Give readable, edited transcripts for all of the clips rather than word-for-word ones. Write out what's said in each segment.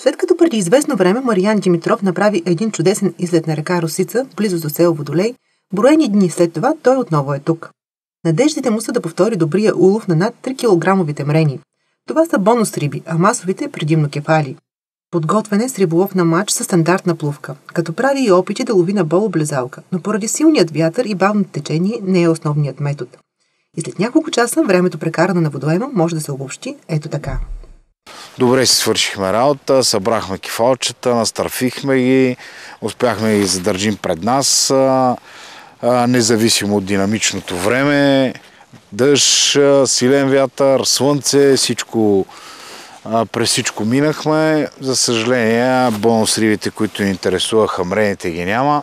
След като преди известно време Мариан Димитров направи един чудесен излет на река Росица, близо до село Водолей, броени дни след това той отново е тук. Надеждите му са да повтори добрия улов на над 3 килограмовите мрени. Това са бонус риби, а масовите предимно кефали. Подготвен е с риболов на мач със стандартна плувка, като прави и опити да лови на болоблезалка, но поради силният вятър и бавното течение не е основният метод. И след няколко часа времето прекарано на водоема може да се обобщи ето така. Добре си свършихме работа, събрахме кефалчета, настърфихме ги, успяхме да ги задържим пред нас, независимо от динамичното време, дъжд, силен вятър, слънце, през всичко минахме. За съжаление, бонус рибите, които ни интересуваха, мрените ги няма.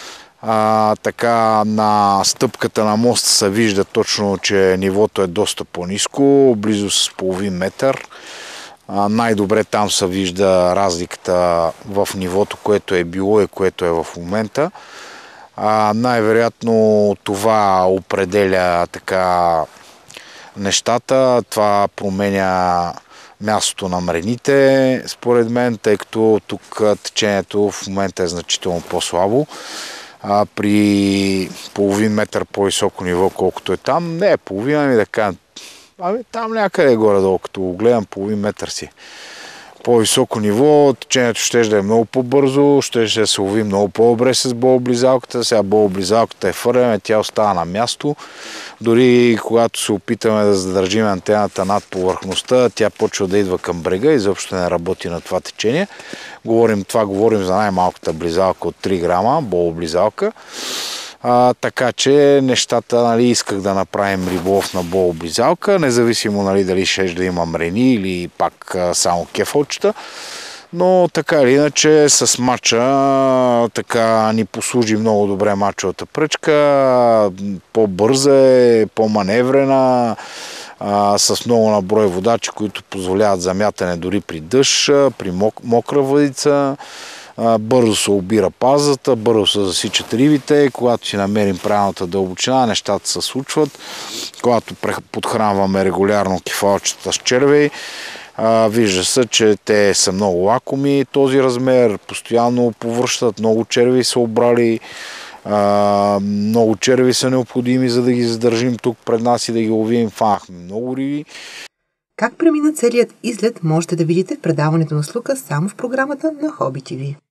Така на стъпката на моста се вижда точно, че нивото е доста по-ниско, близо с половин метър. Най-добре там се вижда разликата в нивото, което е било и което е в момента. Най-вероятно това определя така нещата, това променя мястото на мрените, според мен, тъй като тук течението в момента е значително по-слабо. При половин метър по-високо ниво, колкото е там, не е половина, да кажа, там някъде горе-долу, като го гледам, половин метър си. По-високо ниво, течението ще да е много по-бързо, ще се лови много по-добре с болоблизалката. Сега болоблизалката е фърляме, тя остава на място. Дори когато се опитаме да задържим антената над повърхността, тя почва да идва към брега и изобщо не работи на това течение. Говорим за най-малката близалка от 3 грама, болоблизалка. Така че нещата, исках да направим риболов на болоблизалка, независимо дали ще да има мрени или пак само кефалчета. Но така или иначе с мача така ни послужи много добре мачовата пръчка, по-бърза е, по-маневрена, с много наброй водачи, които позволяват замятане дори при дъжд, при мокра въдица. Бързо се обира пазата, бързо се засичат рибите, когато си намерим правилната дълбочина, нещата се случват. Когато подхранваме регулярно кефалчета с червей, вижда се, че те са много лакоми, този размер, постоянно повръщат, много червей са обрали, много червей са необходими, за да ги задържим тук пред нас и да ги ловим. Фанахме много риби. Как премина целият излет можете да видите в предаването на Слука само в програмата на Hobby TV.